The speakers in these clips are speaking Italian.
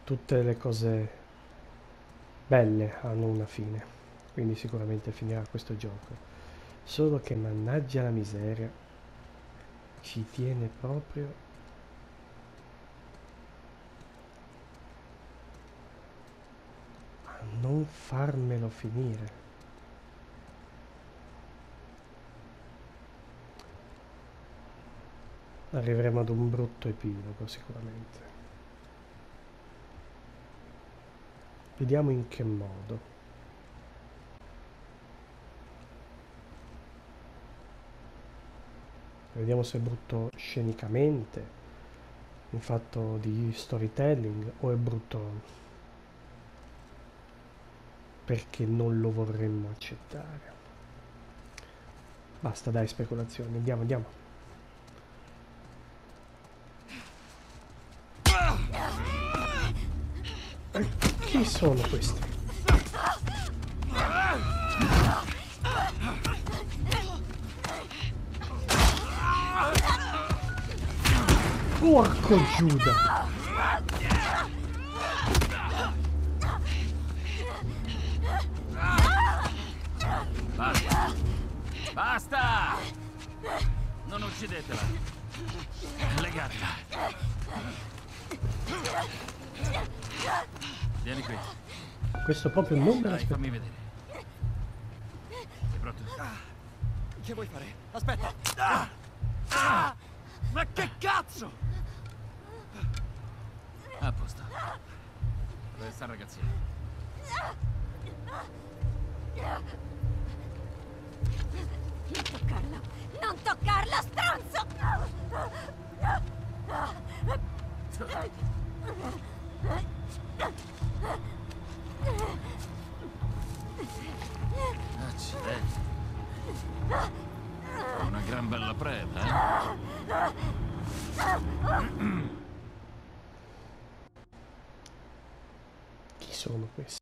Tutte le cose belle hanno una fine, quindi sicuramente finirà questo gioco. Solo che mannaggia la miseria, ci tiene proprio a non farmelo finire. Arriveremo ad un brutto epilogo sicuramente. Vediamo in che modo. Vediamo se è brutto scenicamente, in fatto di storytelling, o è brutto perché non lo vorremmo accettare. Basta, dai, speculazioni. Andiamo, andiamo. Chi sono questi? Porco Giuda! Basta! Basta! Non uccidetela! Legatela! Vieni qui. Questo proprio non me Dai, l'aspettavo. fammi vedere. Sei pronto? Che vuoi fare? Aspetta! Ma che cazzo! A posto. Dove sta il ragazzino? Non toccarlo! Non toccarlo, stronzo! Accidenti. Una gran bella preda, Chi sono questi?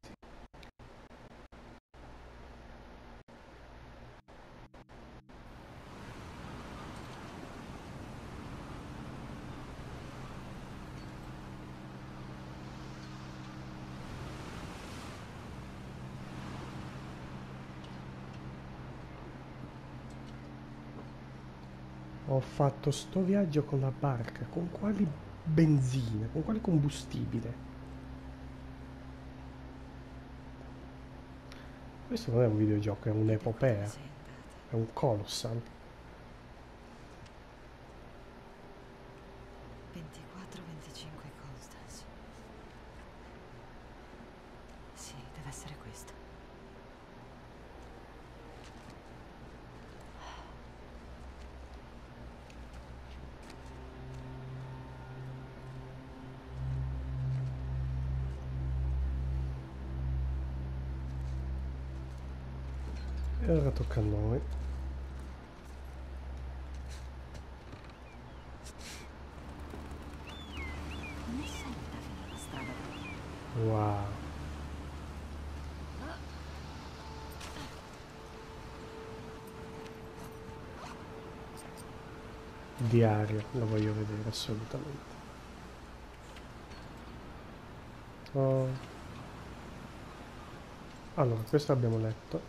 Ho fatto sto viaggio con la barca, con quali benzina, con quale combustibile? Questo non è un videogioco, è un'epopea, è un colossal. 24-25 Constance. Sì, deve essere questo. E ora tocca a noi. Non è salita fino alla strada. Wow. Diario, lo voglio vedere assolutamente. Oh. Allora, questo abbiamo letto.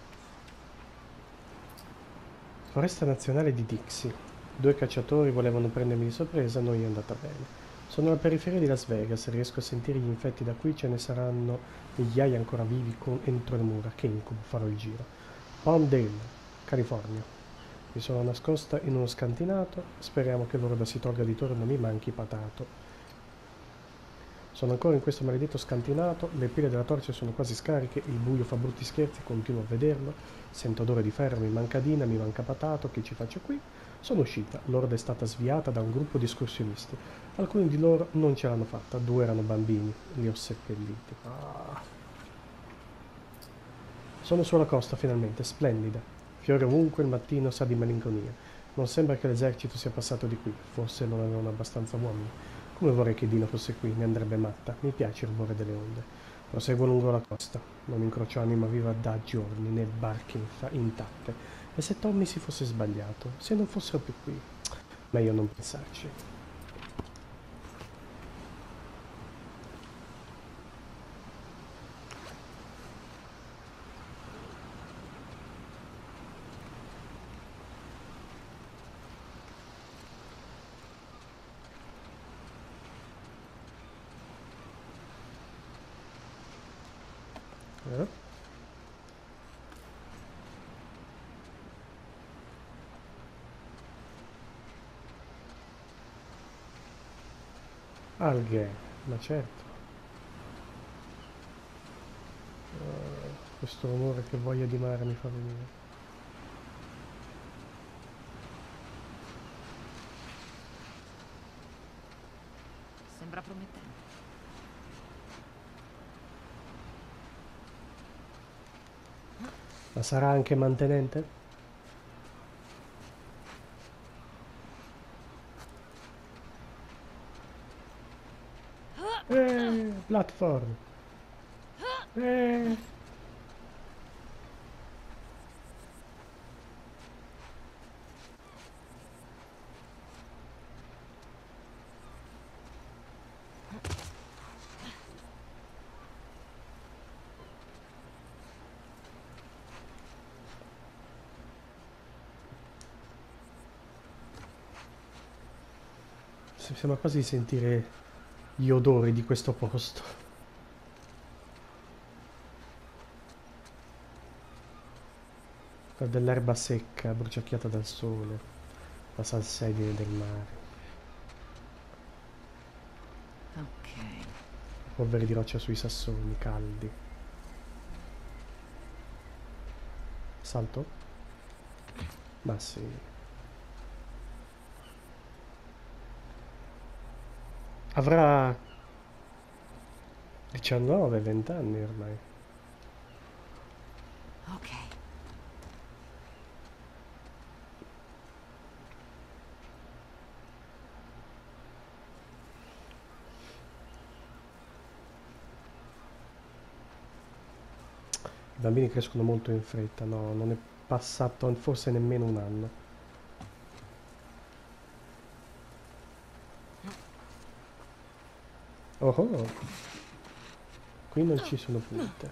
Foresta nazionale di Dixie. 2 cacciatori volevano prendermi di sorpresa, non gli è andata bene. Sono alla periferia di Las Vegas, riesco a sentire gli infetti da qui, ce ne saranno migliaia ancora vivi entro le mura. Che incubo, farò il giro. Palmdale, California. Mi sono nascosta in uno scantinato, speriamo che l'ora si tolga di torno mi manchi patato. Sono ancora in questo maledetto scantinato, le pile della torcia sono quasi scariche, il buio fa brutti scherzi, continuo a vederlo, sento odore di ferro, mi manca Dina, mi manca patato, che ci faccio qui? Sono uscita, l'orda è stata sviata da un gruppo di escursionisti, alcuni di loro non ce l'hanno fatta, 2 erano bambini, li ho seppelliti. Sono sulla costa finalmente, splendida, fiore ovunque, il mattino sa di malinconia, non sembra che l'esercito sia passato di qui, forse non avevano abbastanza uomini. Come vorrei che Dina fosse qui, mi andrebbe matta. Mi piace il rumore delle onde. Proseguo lungo la costa. Non incrocio anima viva da giorni, né barche intatte. E se Tommy si fosse sbagliato? Se non fossero più qui? Meglio non pensarci. Alghe, ma certo. Questo rumore, che voglia di mare mi fa venire. Sembra promettente. Ma sarà anche mantenente? Platform. Sembra quasi di sentire gli odori di questo posto. Dell'erba secca, bruciacchiata dal sole, la salsedine del mare, Ok. polvere di roccia sui sassoni caldi. Salto? Ma sì. Avrà 19-20 anni ormai. Ok. I bambini crescono molto in fretta, no, non è passato forse nemmeno un anno. Oh oh, qui non ci sono punte.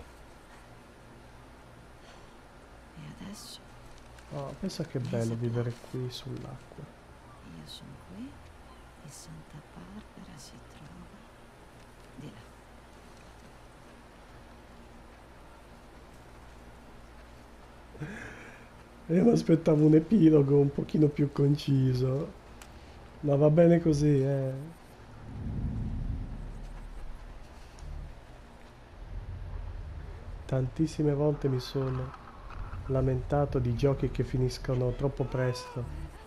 E adesso Oh, pensa che bello vivere qui sull'acqua. io sono qui e Santa Barbara si trova di là. Io mi aspettavo un epilogo un pochino più conciso, ma va bene così, eh. Tantissime volte mi sono lamentato di giochi che finiscono troppo presto.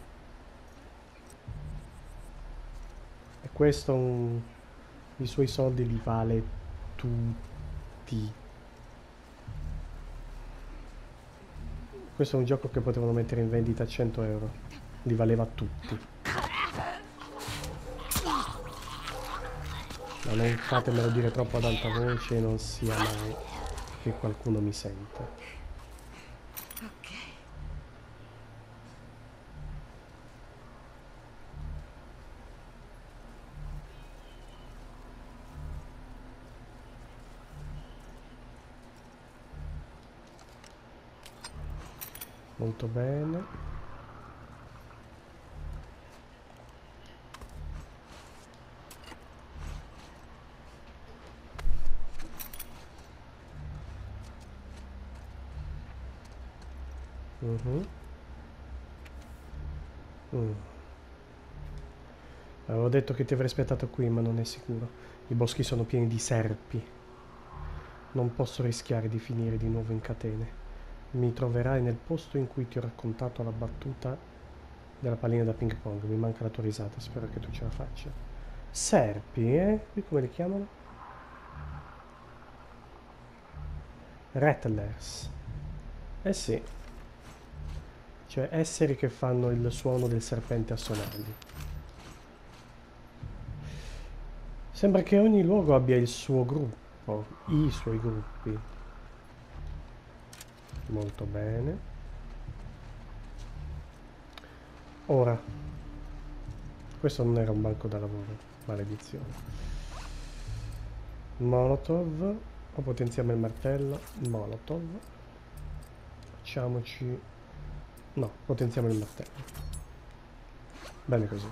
E questo i suoi soldi li vale tutti. Questo è un gioco che potevano mettere in vendita a 100 euro. Li valeva tutti. Ma non fatemelo dire troppo ad alta voce, non sia mai che qualcuno mi senta. Ok. Molto bene. Avevo detto che ti avrei aspettato qui, ma non è sicuro. I boschi sono pieni di serpi. Non posso rischiare di finire di nuovo in catene. Mi troverai nel posto in cui ti ho raccontato la battuta della pallina da ping pong. Mi manca la tua risata, spero che tu ce la faccia. Serpi, eh? Qui come li chiamano? Rattlers. Eh sì. Cioè esseri che fanno il suono del serpente a sonagli. Sembra che ogni luogo abbia il suo gruppo, i suoi gruppi. Molto bene. Ora, questo non era un banco da lavoro, maledizione. Molotov, o potenziamo il martello, Molotov. Facciamoci... no, potenziamo il martello. Bene così.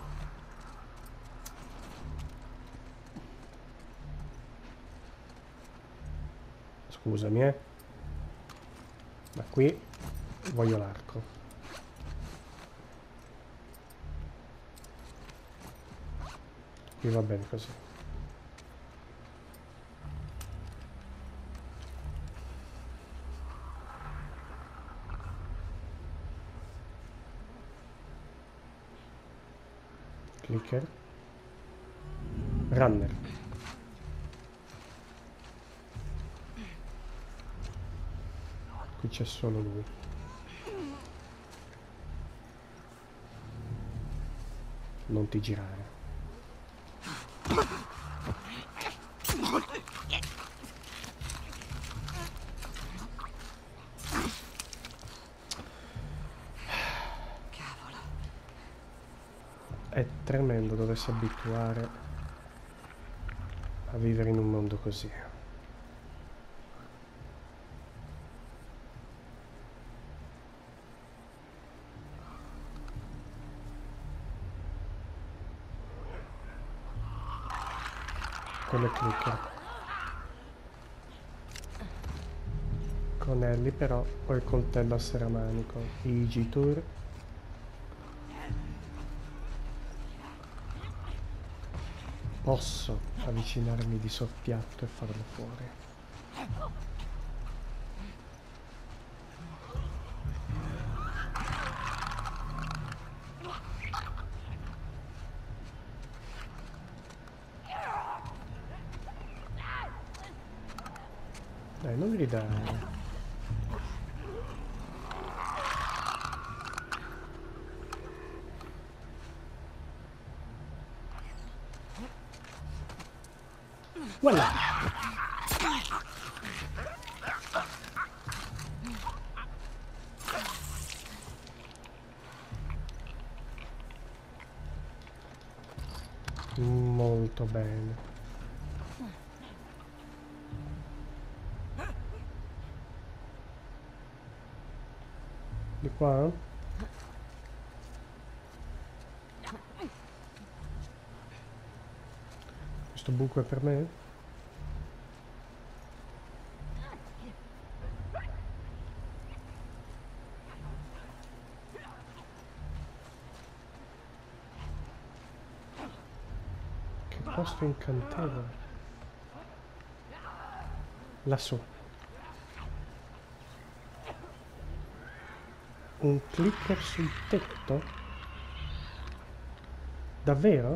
Scusami, Ma qui voglio l'arco. Qui va bene così. Clicker. Runner. Qui c'è solo lui. Non ti girare. Cavolo. È tremendo doversi abituare a vivere in un mondo così. Quello è clicker. Con Ellie però ho il coltello a serramanico. Easy Tour. Posso avvicinarmi di soppiatto e farlo fuori. Dai, non gridare. Voilà. Molto bene. Di qua? Questo buco è per me? Che posto incantevole. Lassù. Un clicker sul tetto? Davvero?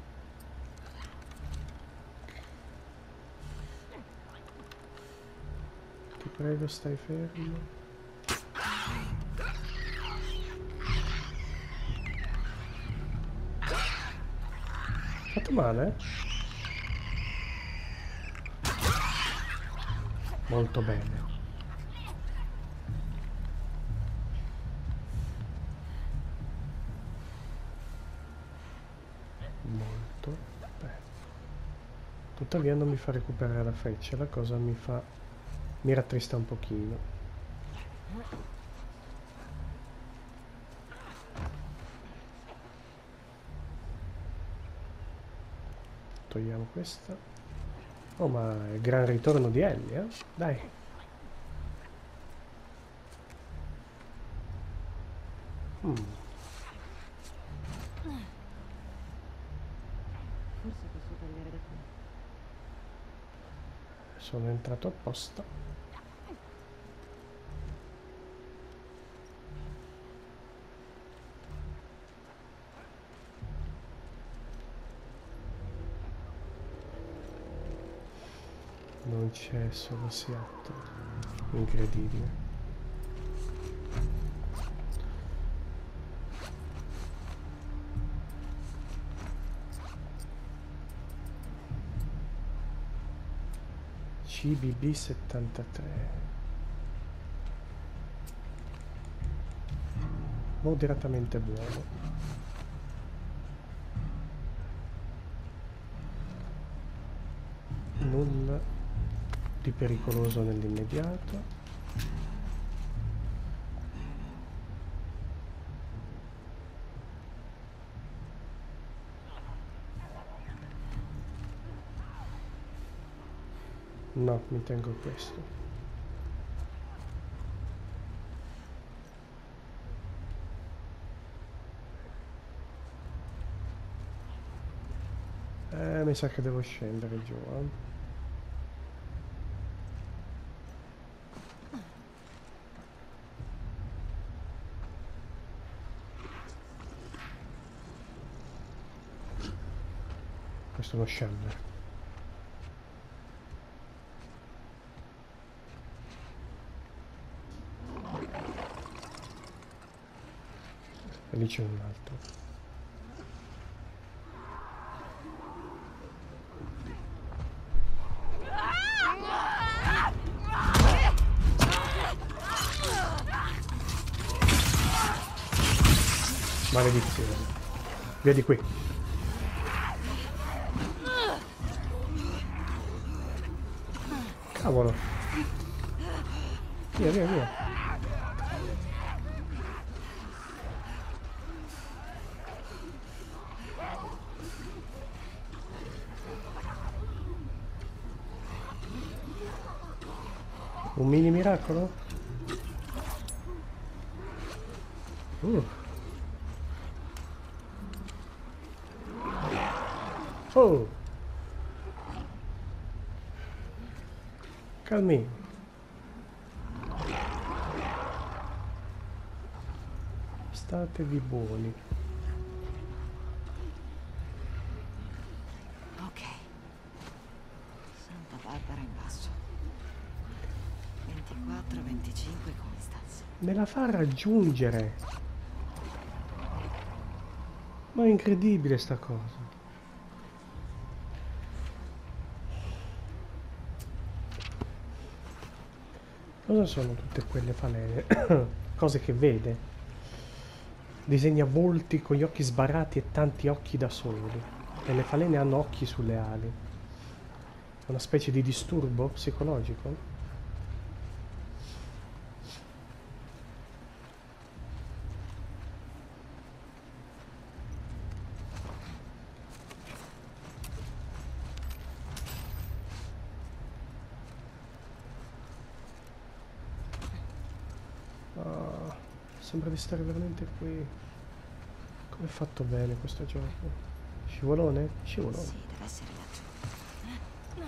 Ti prego, stai fermo. Fatto male? Molto bene. Molto bene. Tuttavia non mi fa recuperare la freccia, la cosa mi rattrista un pochino. Togliamo questa. Oh, ma è il gran ritorno di Ellie, eh? Dai. Forse posso tagliare da qui. Sono entrato apposta. Non c'è solo Seattle. Incredibile. CBB 73. Moderatamente buono. Nulla di pericoloso nell'immediato. No, mi tengo questo. Mi sa che devo scendere giù, eh. Questo è uno sceller. E lì c'è un altro. Maledizione. Via di qui. Cavolo. Via, via, via. Un mini miracolo? Oh! Calmi. Statevi buoni. Ok. Santa Barbara in basso. 24, 25 Constance. Me la fa raggiungere. Ma è incredibile sta cosa. Cosa sono tutte quelle falene? Cose che vede. Disegna volti con gli occhi sbarrati e tanti occhi da soli. E le falene hanno occhi sulle ali. È una specie di disturbo psicologico? Sembra di stare veramente qui. Come è fatto bene questo gioco? Scivolone? Scivolone. Sì, deve essere laggiù.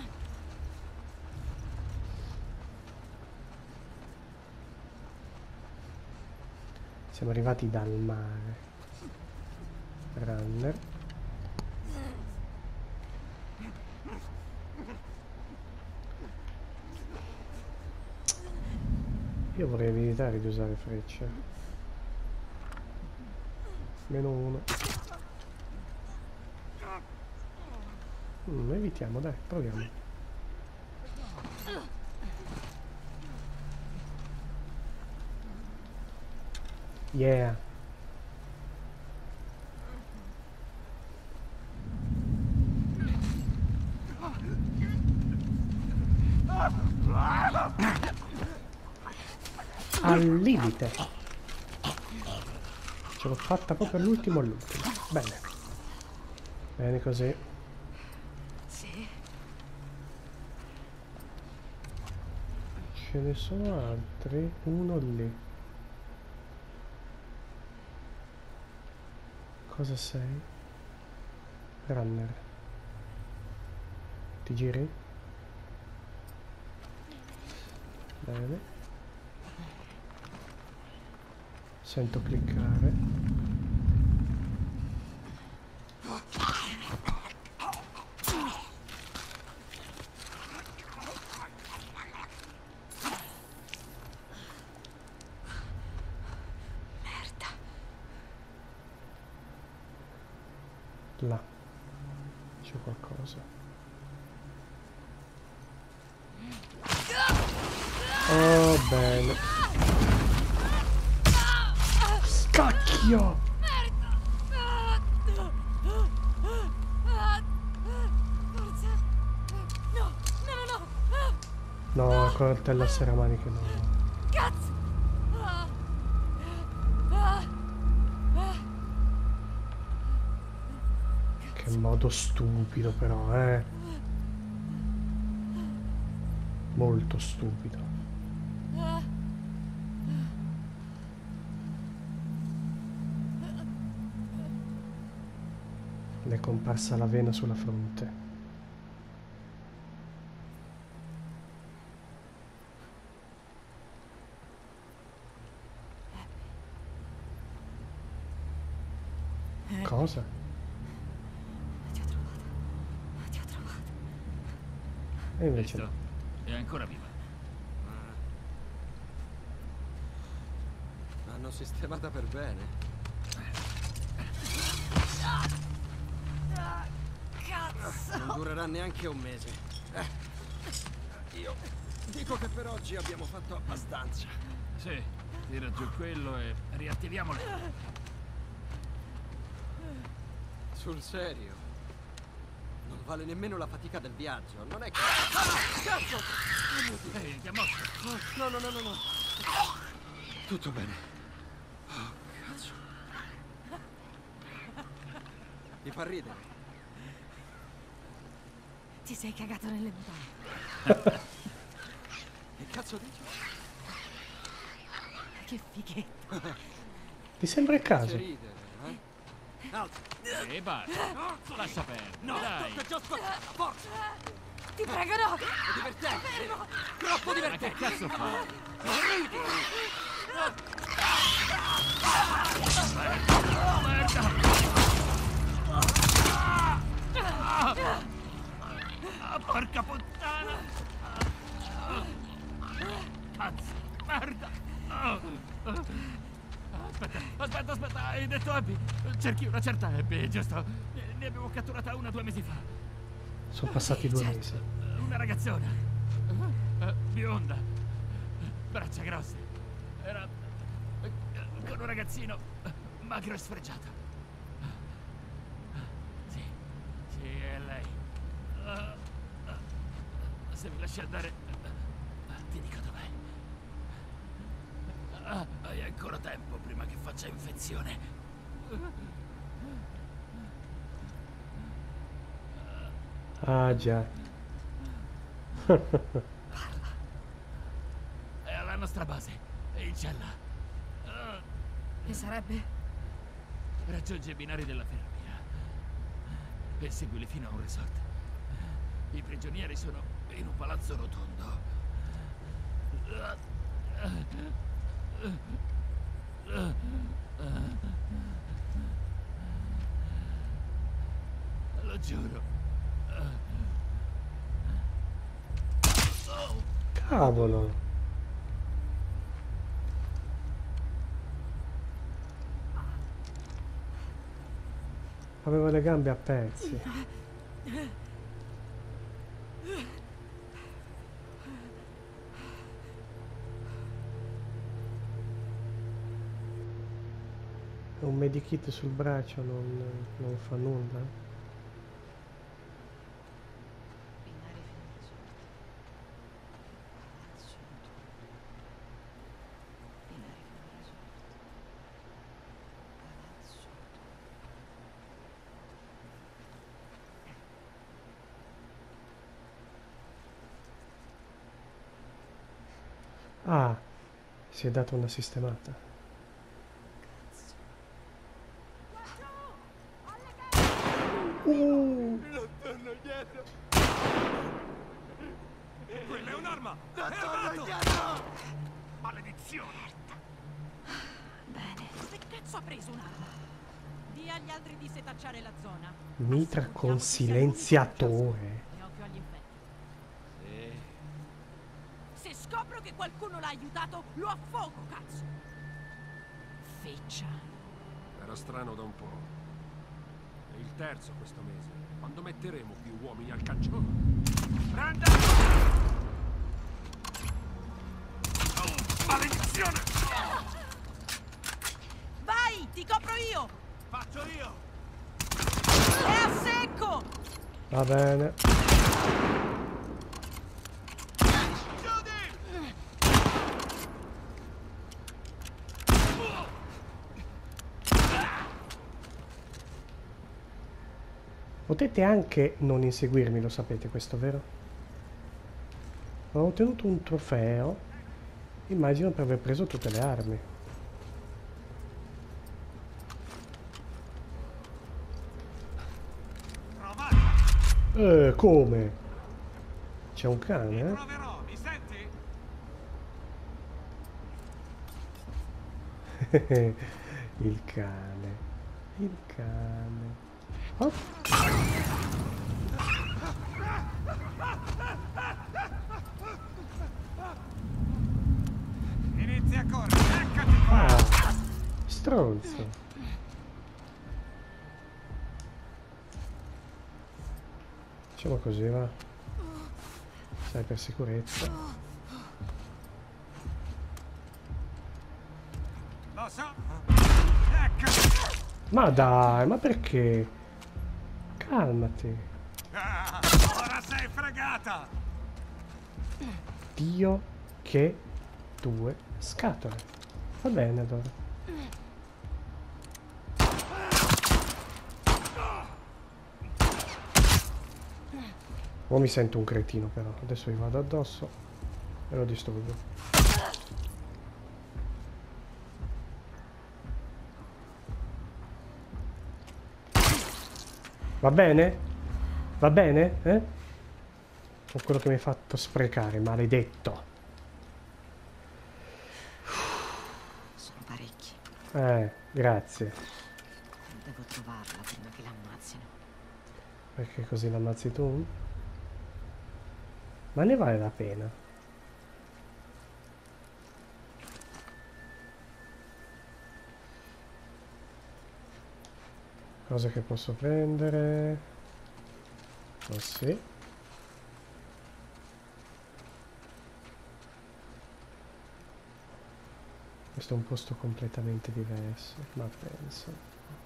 Siamo arrivati dal mare. Runner. Io vorrei evitare di usare frecce. -1. Evitiamo, dai, proviamo. Yeah. Al limite. Ce l'ho fatta proprio all'ultimo. Bene. Bene così. Sì. Ce ne sono altri. Uno lì. Cosa sei? Runner. Ti giri? Bene. Sento cliccare. Merda. Là. C'è qualcosa. Oh, bene. Cacchio! Forse... No, no, no, no! No, coltello a serramaniche no. Cazzo! Che modo stupido però, eh. Molto stupido. Le è comparsa la vena sulla fronte. Cosa? Ti ho trovato. Ti ho trovato. E invece Visto? no. È ancora viva. L'hanno sistemata per bene. Cazzo! Non durerà neanche un mese. Io dico che per oggi abbiamo fatto abbastanza. Sì, tira giù quello e riattiviamolo. Sul serio? Non vale nemmeno la fatica del viaggio, non è che... Cazzo! Ehi, ti ha morto. No, no, no, no, no. Tutto bene. Oh, cazzo. Ti fa ridere? Ti sei cagato nelle mutande. Che cazzo dici? Che fighetto. Ti sembra il C'è caso? ridere, eh? Alza! E basta. Lascia perdere. No, dai. tocca già spazzato, forza! Ti prego, no! È divertente! Fermo! Troppo Ma che divertente! cazzo fai? Ah, porca puttana! Cazzo, merda! Aspetta, hai detto Abby? Cerchi una certa Abby, giusto? Ne avevo catturata una 2 mesi fa. Sono passati 2 mesi. Una ragazzona. Bionda. Braccia grosse. Era con un ragazzino magro e sfregiato. Sì, è lei. Se mi lasci andare, ti dico dov'è. Hai ancora tempo prima che faccia infezione. Ah già. È alla nostra base, in cella. E sarebbe? Raggiunge i binari della ferrovia e seguili fino a un resort. I prigionieri sono in un palazzo rotondo. Lo giuro. Cavolo. Avevo le gambe a pezzi. Un medikit sul braccio non fa nulla. Binari fino al resort. Palazzo rotondo. Binari fino al resort. Palazzo rotondo. Ah, si è data una sistemata. L'hanno dietro! Quella è un'arma! L'hanno dietro! Maledizione! Bene. Che cazzo ha preso un'arma? Dì agli altri di setacciare la zona. Mitra Ascoltiamo con che sia silenziatore. E occhio agli effetti. Se scopro che qualcuno l'ha aiutato, lo affogo, cazzo! Feccia. Era strano da un po'. È il terzo questo mese. Quando metteremo più uomini al calcione? Prenda! Oh, maledizione! Vai, ti copro io! Faccio io! È a secco! Va bene. Potete anche non inseguirmi, lo sapete questo, vero? Ho ottenuto un trofeo, immagino per aver preso tutte le armi. Come? C'è un cane, eh? Proverò, mi senti? Il cane. Il cane. Oh. Inizia a correre, eccoti qua! Ah, stronzo. Facciamo così, va. Sai, per sicurezza. Lo so! Eccoti! Ma dai, ma perché? Calmati. Ah, ora sei fregata! Dio che due scatole. Va bene allora. Oh, mi sento un cretino però. Adesso gli vado addosso e lo distruggo. Va bene? Va bene? Eh? Con quello che mi hai fatto sprecare, maledetto. Sono parecchi. Grazie. Devo trovarla prima che l'ammazzino. Perché così l'ammazzi tu? Ma ne vale la pena. Cose che posso prendere. Così. Questo è un posto completamente diverso, ma penso.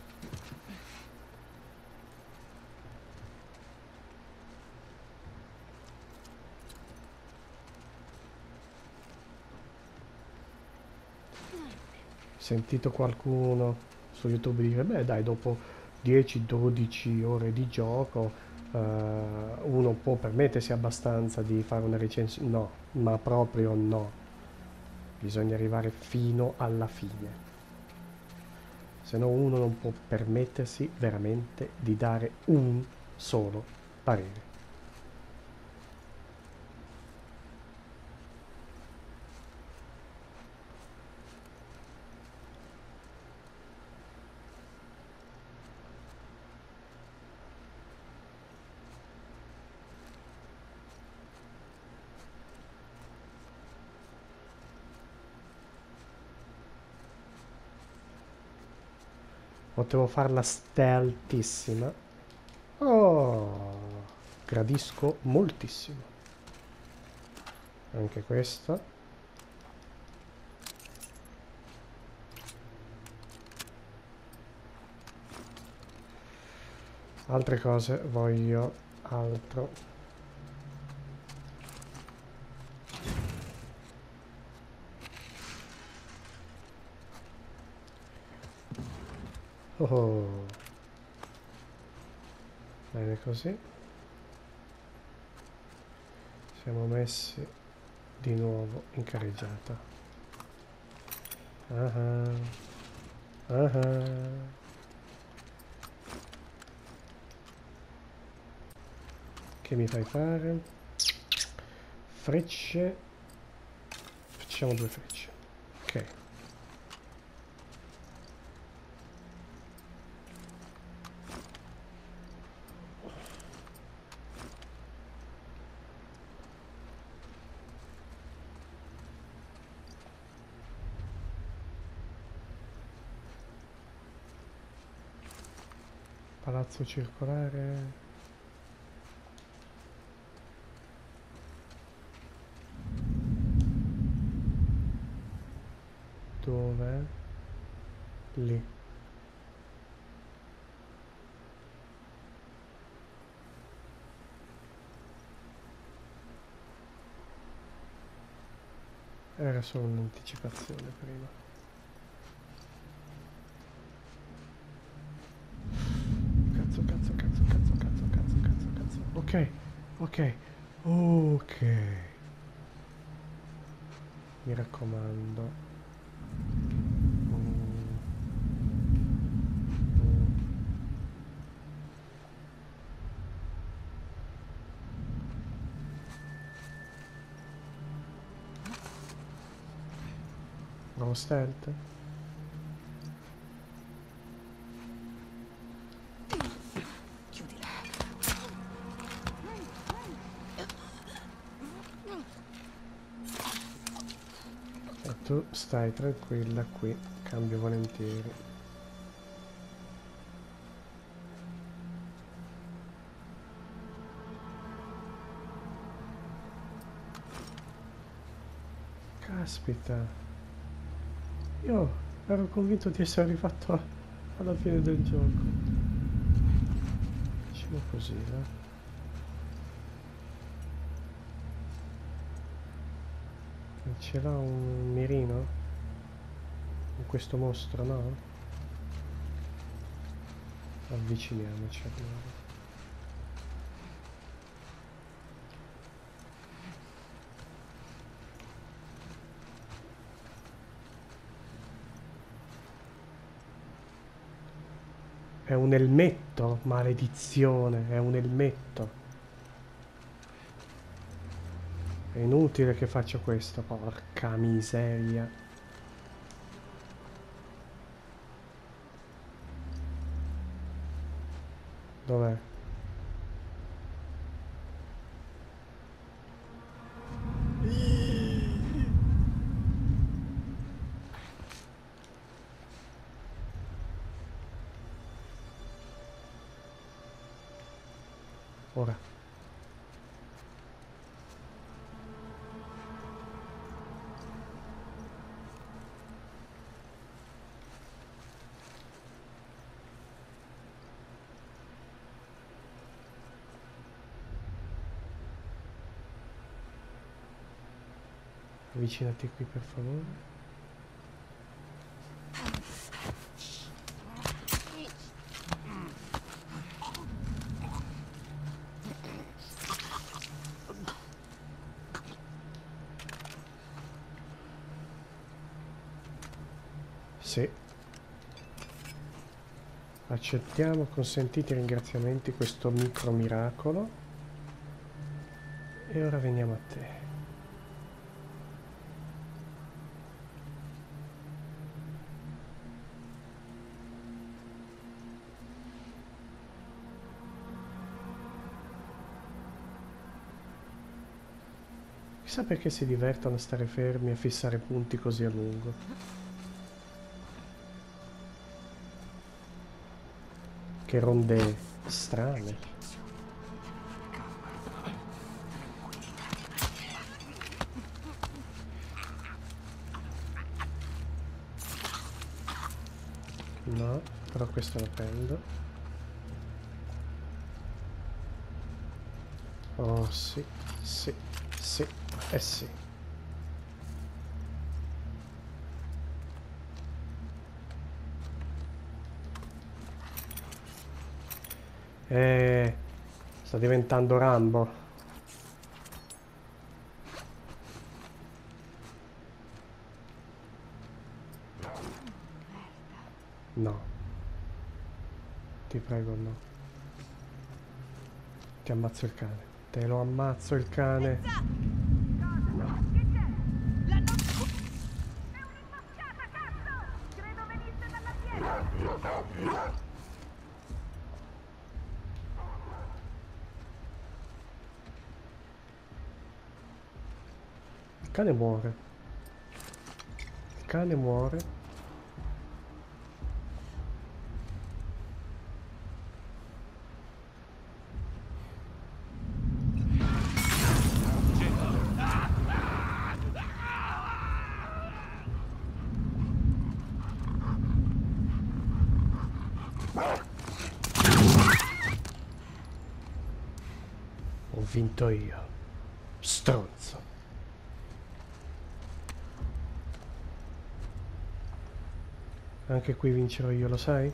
Sentito qualcuno su YouTube dire, beh dai, dopo 10-12 ore di gioco uno può permettersi abbastanza di fare una recensione. No, ma proprio no. Bisogna arrivare fino alla fine. Se no uno non può permettersi veramente di dare un solo parere. Potevo farla stealthissima. Oh, gradisco moltissimo. Anche questa. Altre cose voglio altro. Oh. Bene così. Siamo messi di nuovo in carreggiata. Ah. Che mi fai fare? Frecce. Facciamo 2 frecce. Ok. Palazzo circolare. Dove? Lì. Era solo un'anticipazione prima. Cazzo. Ok. Mi raccomando. nuovo stealth. Chiudila. E tu stai tranquilla qui, cambio volentieri. Caspita, io ero convinto di essere arrivato alla fine del gioco. Facciamo così, ce l'ha un mirino? Con questo mostro, no? Avviciniamoci allora. È un elmetto, maledizione, è un elmetto. È inutile che faccia questo, porca miseria. Dov'è? Ora. Avvicinati qui per favore. Sì. Accettiamo con sentiti ringraziamenti questo micro miracolo. E ora veniamo a te. Chissà perché si divertono a stare fermi e a fissare punti così a lungo. Che ronde strane. No, però questo lo prendo. Oh sì, sì, sì, eh sì. Sta diventando Rambo. No. Ti prego, no. Ti ammazzo il cane. Te lo ammazzo il cane. Il cane muore. Il cane muore. Ho vinto io. Stronzo. Anche qui vincerò io, lo sai?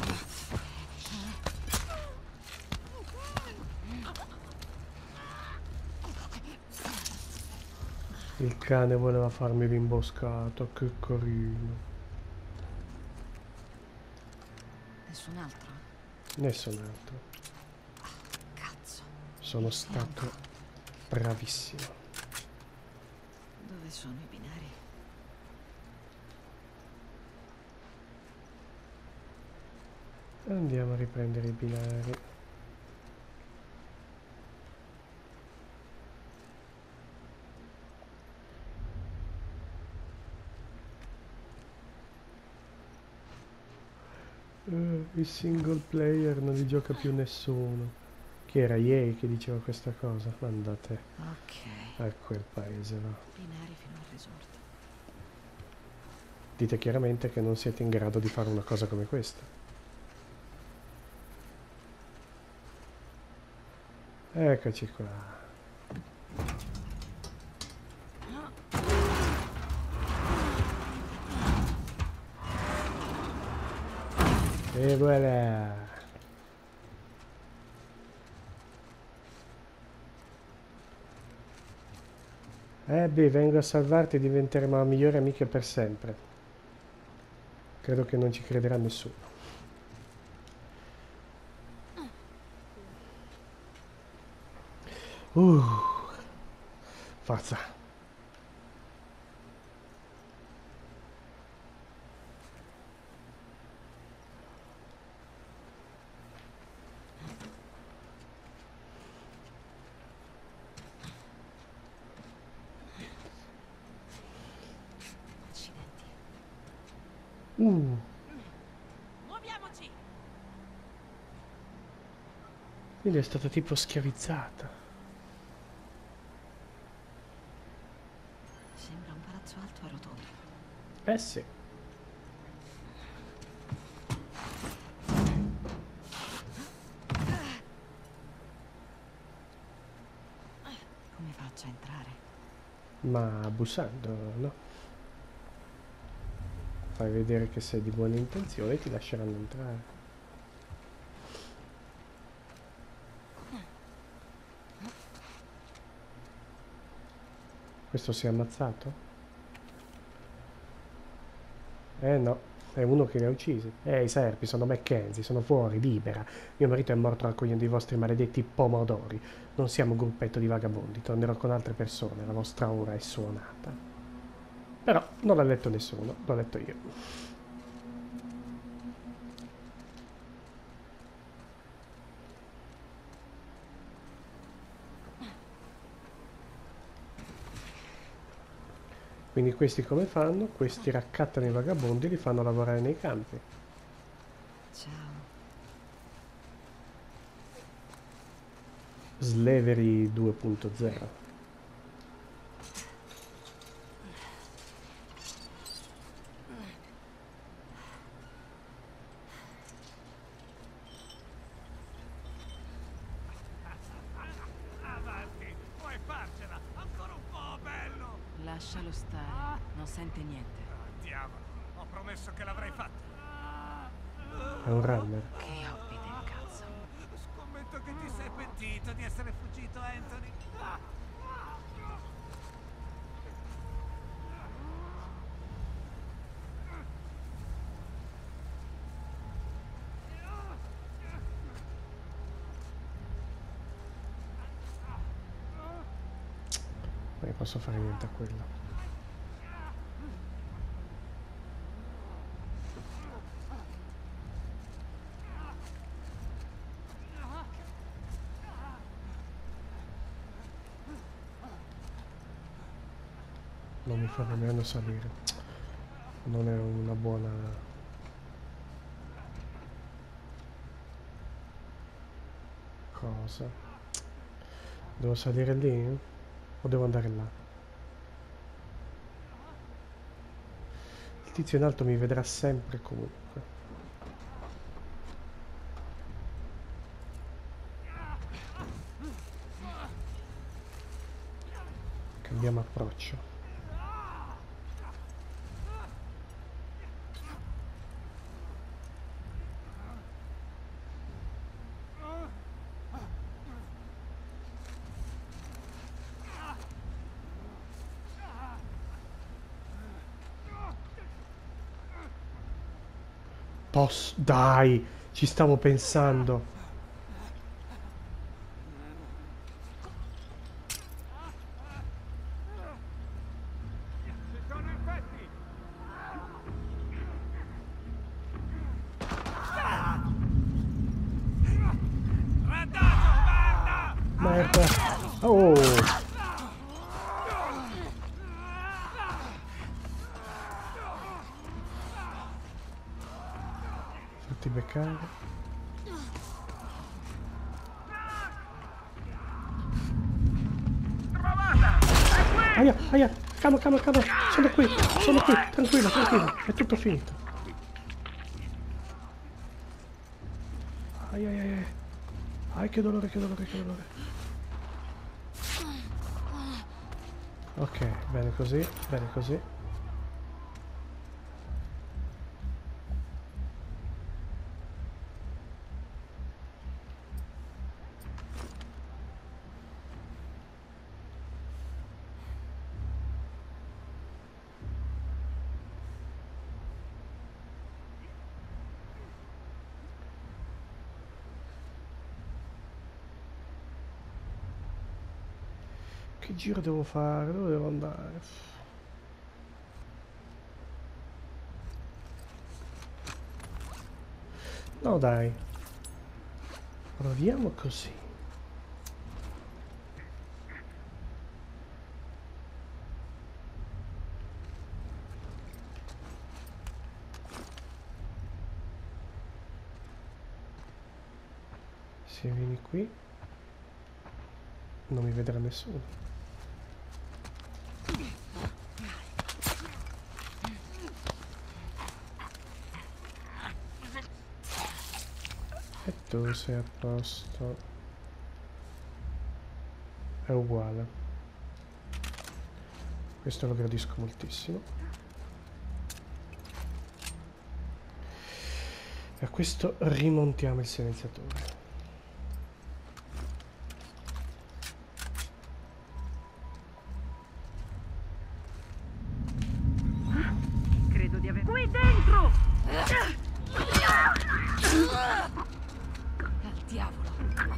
Il cane voleva farmi l'imboscato, che carino. Nessun altro? Nessun altro. Cazzo. Sono stato bravissimo. Dove sono i binari? Andiamo a riprendere i binari. Il single player non li gioca più nessuno. Chi era EA che diceva questa cosa? Andate Ok. a quel paese, va. Binari fino al resort. Dite chiaramente che non siete in grado di fare una cosa come questa. Eccoci qua. E voilà. Abby, vengo a salvarti e diventeremo migliori amiche per sempre. Credo che non ci crederà nessuno. Forza. Accidenti. Muoviamoci! Quindi è stata tipo schiavizzata. Sembra un palazzo alto a rotondo. Eh sì. Come faccio a entrare? Ma bussando, no? Fai vedere che sei di buone intenzioni e ti lasceranno entrare. Questo si è ammazzato? No, è uno che li ha uccisi. I serpi, sono Mackenzie, sono fuori, libera. Mio marito è morto raccogliendo i vostri maledetti pomodori. Non siamo un gruppetto di vagabondi, tornerò con altre persone, la vostra ora è suonata. Però non l'ha letto nessuno, l'ho letto io. Quindi questi come fanno? Questi raccattano i vagabondi e li fanno lavorare nei campi. Ciao. Slavery 2.0. Avanti, puoi farcela! Ancora un po', bello! Lascialo stare. Non sente niente. Diavolo, ho promesso che l'avrei fatta. È un runner. Che hobby del cazzo. Scommetto che ti sei pentito di essere fuggito, Anthony. Non posso fare niente a quello. Non mi fa nemmeno salire. Non è una buona... cosa. Devo salire lì? O devo andare là? Il tizio in alto mi vedrà sempre comunque. Cambiamo approccio. Dai, ci stavo pensando. Ci sono infetti! Merda. Oh! Fatti beccare. Aia, aia, calma, calma, calma, sono qui, tranquillo, tranquillo, è tutto finito. Aia, aia, aia. Ai, che dolore, che dolore, che dolore. Ok, bene così, bene così. Che giro devo fare? Dove devo andare? No dai. Proviamo così. Se vieni qui non mi vedrà nessuno. E tu sei a posto. È uguale. Questo lo gradisco moltissimo. E a questo rimontiamo il silenziatore. Credo di aver... Qui dentro! Al diavolo!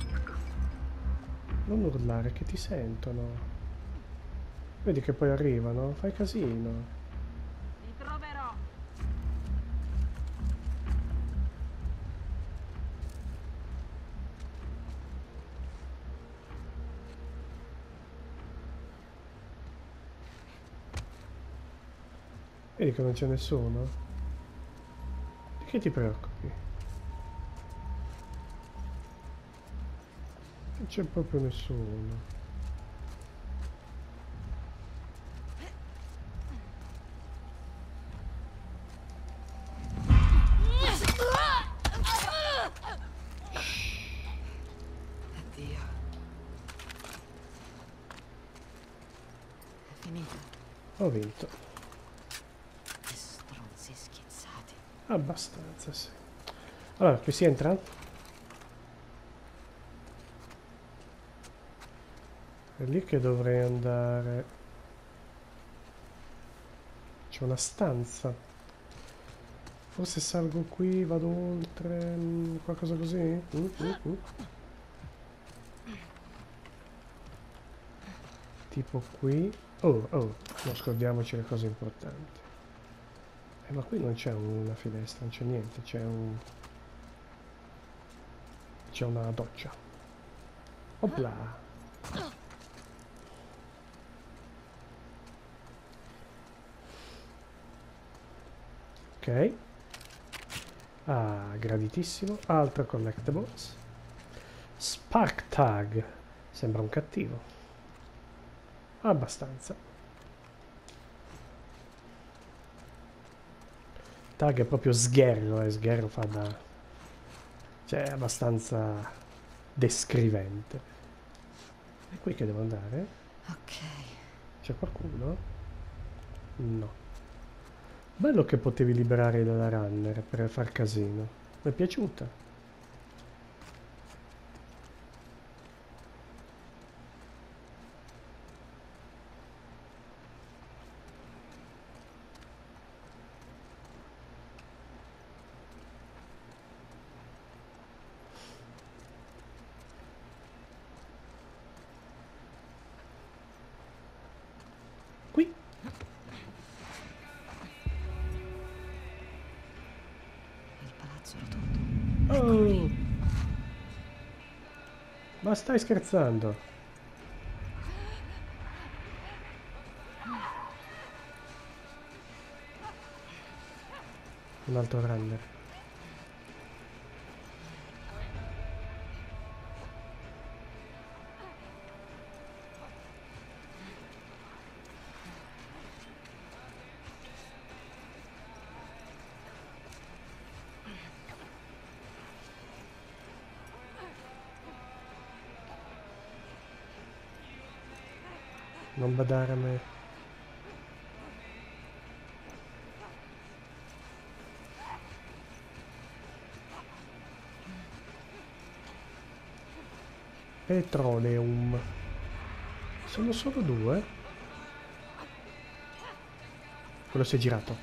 Non urlare che ti sentono. Vedi che poi arrivano, fai casino. Ti troverò! Vedi che non c'è nessuno? Di che ti preoccupi? Non c'è proprio nessuno. Addio. È finita. Ho vinto. Che stronzi schizzati. Abbastanza, sì. Allora, qui si entra? È lì che dovrei andare. C'è una stanza. Forse salgo qui, vado oltre, qualcosa così? Tipo qui. Oh, oh, non scordiamoci le cose importanti. Ma qui non c'è una finestra, non c'è niente, c'è una doccia. Opla! Ok. Ah, graditissimo. Altro collectibles. Spark Tag. Sembra un cattivo. Abbastanza. Tag è proprio sgherro, sgherro fa da... cioè è abbastanza descrivente. È qui che devo andare? Ok. C'è qualcuno? No. Bello che potevi liberare dalla runner per far casino. Mi è piaciuta. Qui. Il palazzo rotondo. Oh. Ma stai scherzando? Un altro runner. Non badare a me. Petroleum. Sono solo due? Quello si è girato.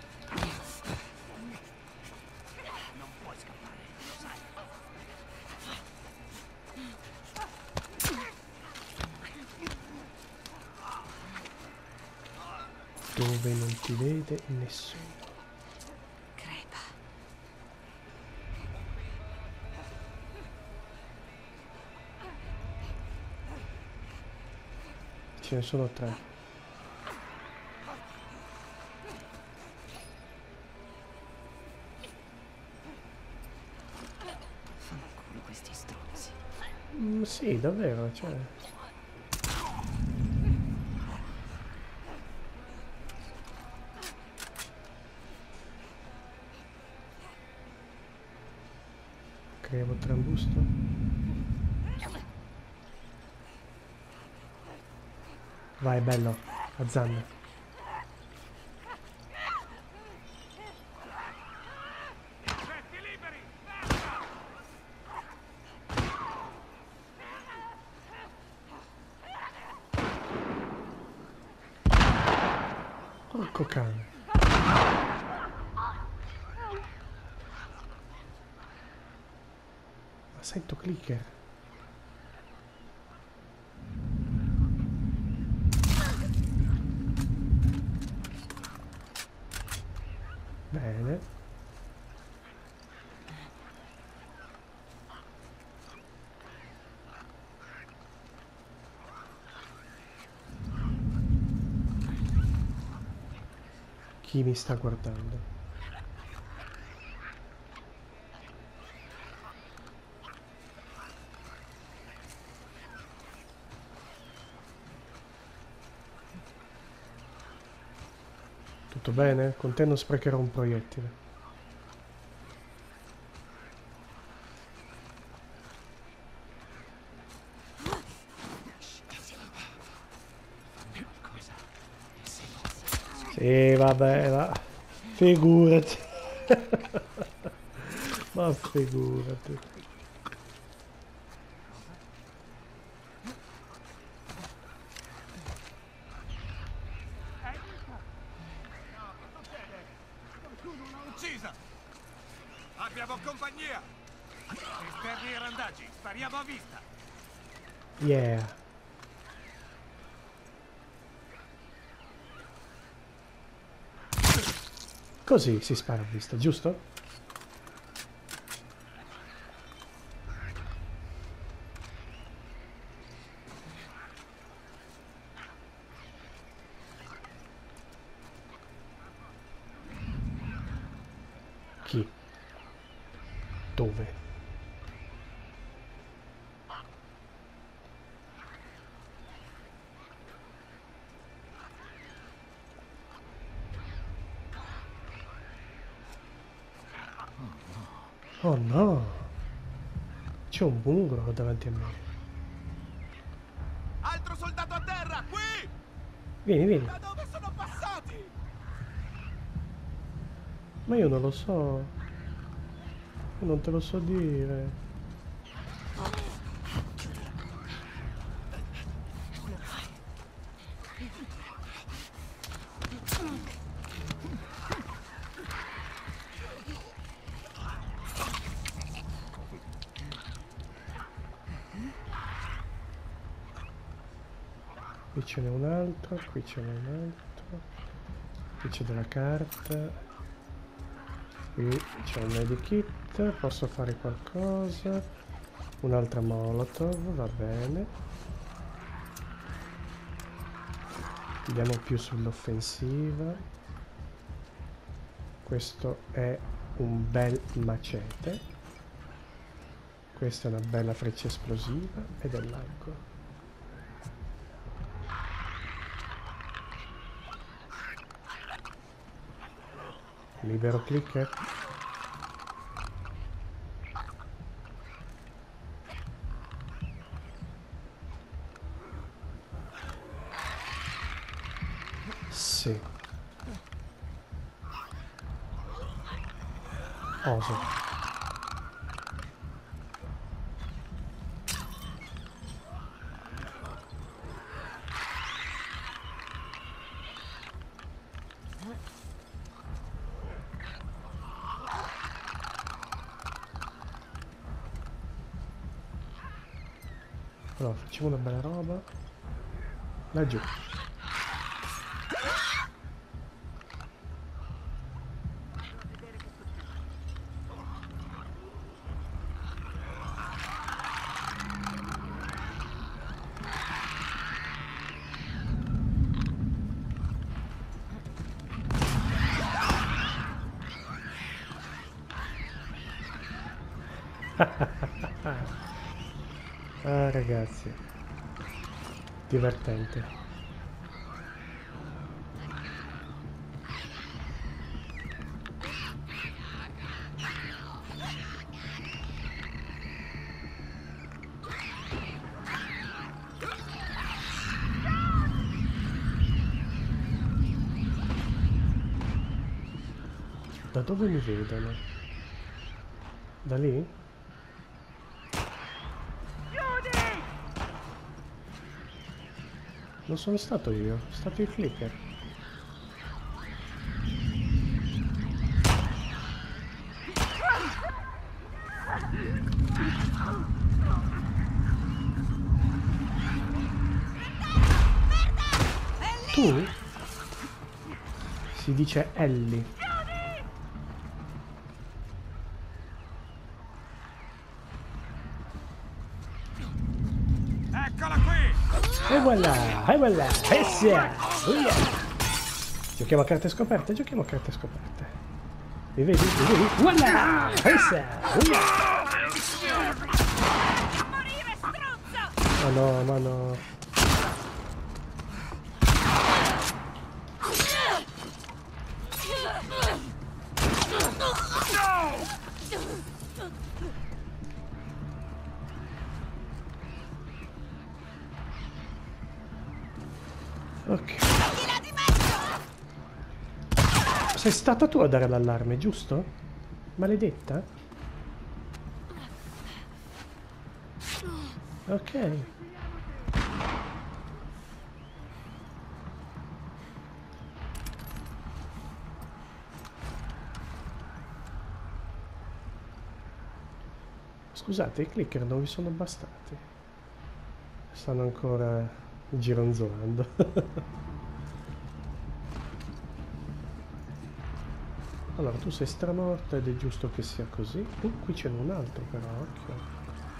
Dove non ti vede nessuno. Crepa. Ce ne sono tre. Fanculo questi stronzi. Sì, davvero, cioè. Crevo trambusto. Vai, bello. A zanne. Porco cane. Ma sento clicker. Bene. Chi mi sta guardando? Tutto bene? Con te non sprecherò un proiettile. Sì, vabbè, va. Figurati. Ma figurati. Uccisa! Abbiamo compagnia! Esterni e randaggi, spariamo a vista! Yeah. Così si spara a vista, giusto? Chi? Dove? Oh no! C'è un muro davanti a me. Altro soldato a terra, qui! Vieni, vieni. Da dove sono passati? Ma io non lo so. Io non te lo so dire. Qui ce n'è un altro, qui ce n'è un altro. Qui c'è della carta. Qui c'è un medikit, posso fare qualcosa. Un'altra molotov, va bene. Andiamo più sull'offensiva. Questo è un bel macete. Questa è una bella freccia esplosiva ed è dell'alcol. Libero clicker. Sì. Oso. Allora, facciamo una bella roba. Laggiù. Ah, ragazzi, divertente. Da dove mi vedono? Da lì? Non sono stato io, è stato il clicker. Tu? Si dice Ellie. Eccola qui! E voilà, e voilà, e sia! Giochiamo a carte scoperte, giochiamo a carte scoperte. Mi vedi? Mi vedi? Voilà! E sia! Morire, stronzo! Ma no, ma no. Ok. Sei stata tu a dare l'allarme, giusto? Maledetta? Ok. Scusate, i clicker non vi sono bastati. Stanno ancora gironzolando. Allora, tu sei stramorta ed è giusto che sia così. Qui c'è un altro però, occhio.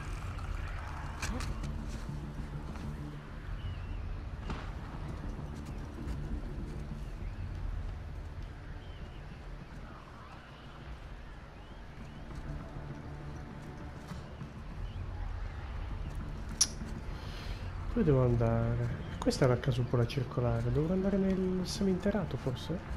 Dove devo andare? Questa è la casupola circolare. Dovrò andare nel seminterrato, forse?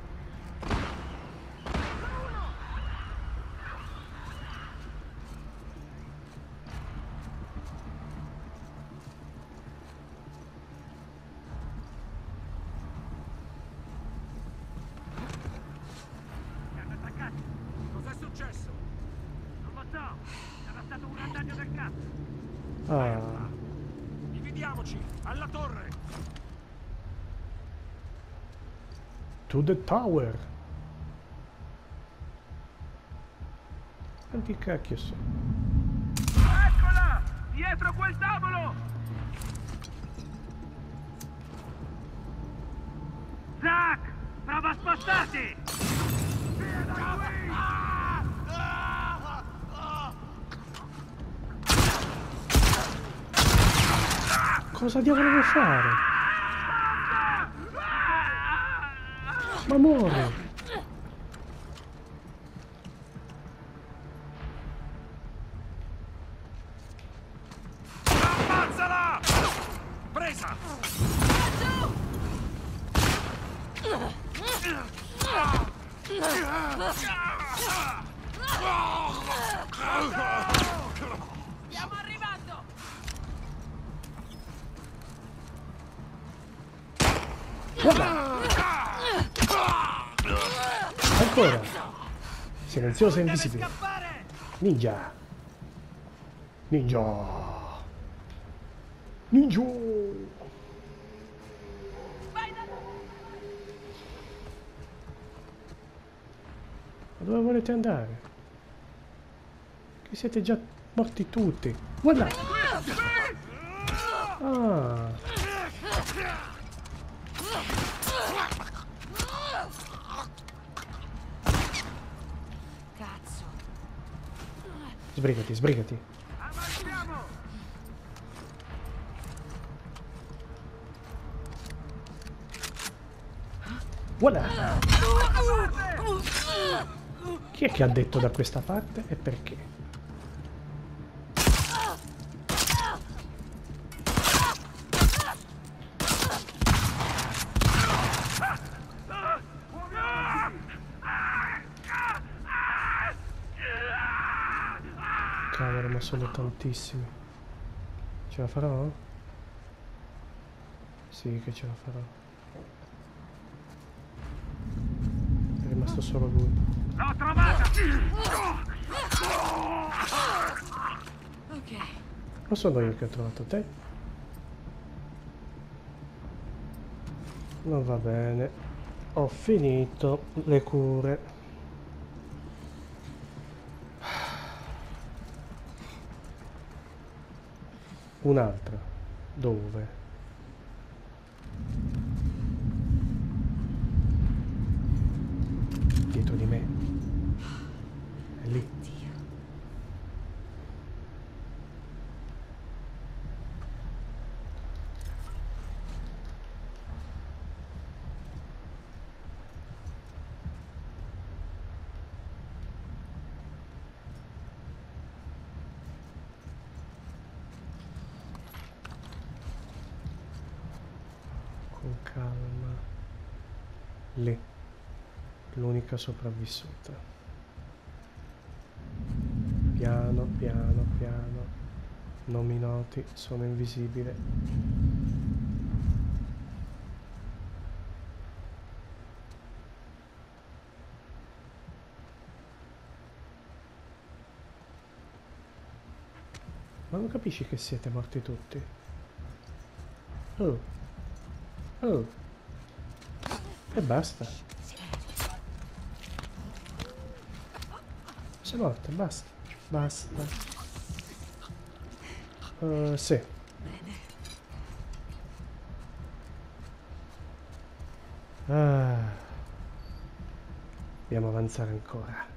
Cos'è successo? Non lo so. Sarà stato un randaggio del cazzo. Ah, Dividiamoci! Alla torre! to the tower. Quanti cacchio sono? Eccola! Dietro quel tavolo! Zack! Prova a spostarti! Via da qui! Cosa diavolo vuoi fare? Ma muore! Ammazzala! Presa! Stiamo arrivando! Ancora! Silenzioso e invisibile. Ninja! Ninja! Ninja! Ma dove volete andare? Che siete già morti tutti. Guarda! Ah! Cazzo. Sbrigati, sbrigati. Guarda! Chi è che ha detto da questa parte e perché? Cavolo, ma sono tantissimi. Ce la farò? Sì, che ce la farò. È rimasto solo lui. L'ho trovata! Ok. Non sono io che ho trovato te. Non va bene. Ho finito le cure. Un'altra. Dove? Dietro di me. È lì. Con calma. Lì. L'unica sopravvissuta. Piano, piano, piano. Non mi noti, sono invisibile. Ma non capisci che siete morti tutti? Oh. Oh. E basta. Sei morta, basta. Basta. Sì. Ah. Dobbiamo avanzare ancora.